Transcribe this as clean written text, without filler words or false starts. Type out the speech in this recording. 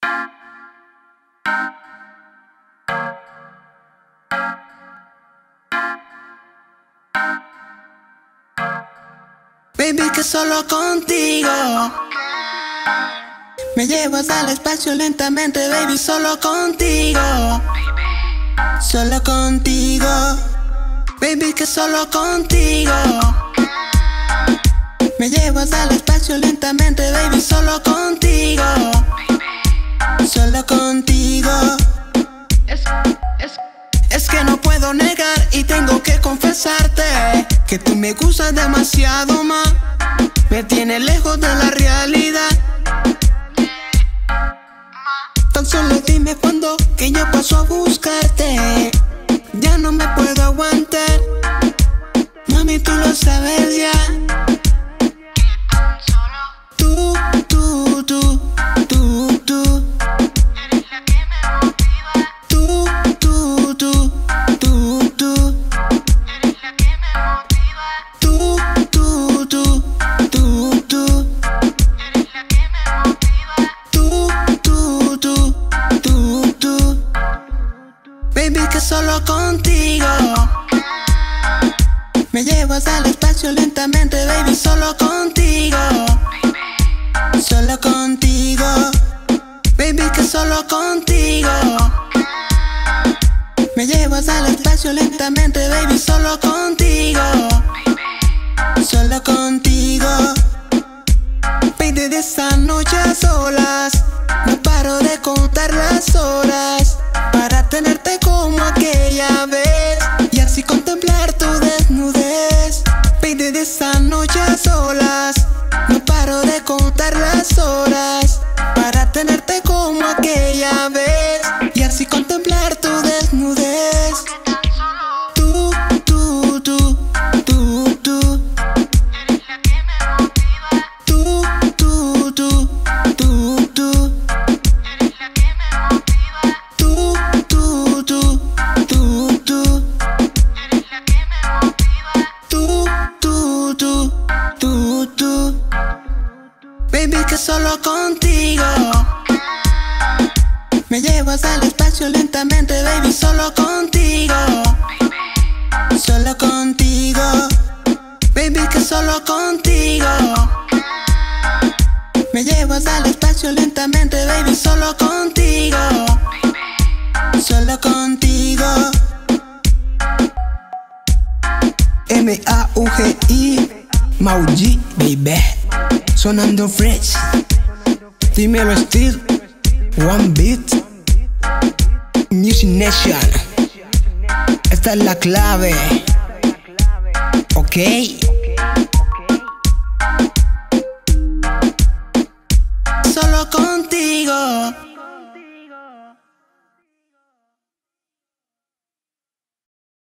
Baby, que solo contigo me llevas al espacio lentamente, baby, solo contigo. Solo contigo, baby, que solo contigo me llevas al espacio lentamente, baby, solo contigo. Solo contigo. Es que no puedo negar y tengo que confesarte que tú me gustas demasiado más. Me tienes lejos de la realidad. Tan solo dime cuándo que yo paso a buscarte. Ya no me puedo aguantar. Mami, tú lo sabes ya. Tú eres la que me motiva. Tú eres la que me motiva. Tú eres la que me motiva. Tú baby, que solo contigo me llevas al espacio lentamente, baby, solo contigo. Solo contigo, baby, que solo contigo me llevas al espacio lentamente, baby, solo contigo. Solo contigo. Baby, de esa noche a solas no paro de contar las horas para tenerte como aquella vez y así contemplar tu desnudez. Baby, de esa noche a solas no paro de contar las horas para tenerte como aquella vez y así contemplar tu desnudez. Tú eres la que me motiva. Tú eres la que me motiva. Tú eres la que me motiva. Tú baby, que solo contigo me llevas al espacio lentamente, baby, solo contigo. Solo contigo, baby, que solo contigo me llevas al espacio lentamente, baby, solo contigo. Solo contigo. M-A-U-G-I Mauji, baby, sonando fresh. Dímelo Steel, One Beat, Music Nation. Esta es la clave, ok.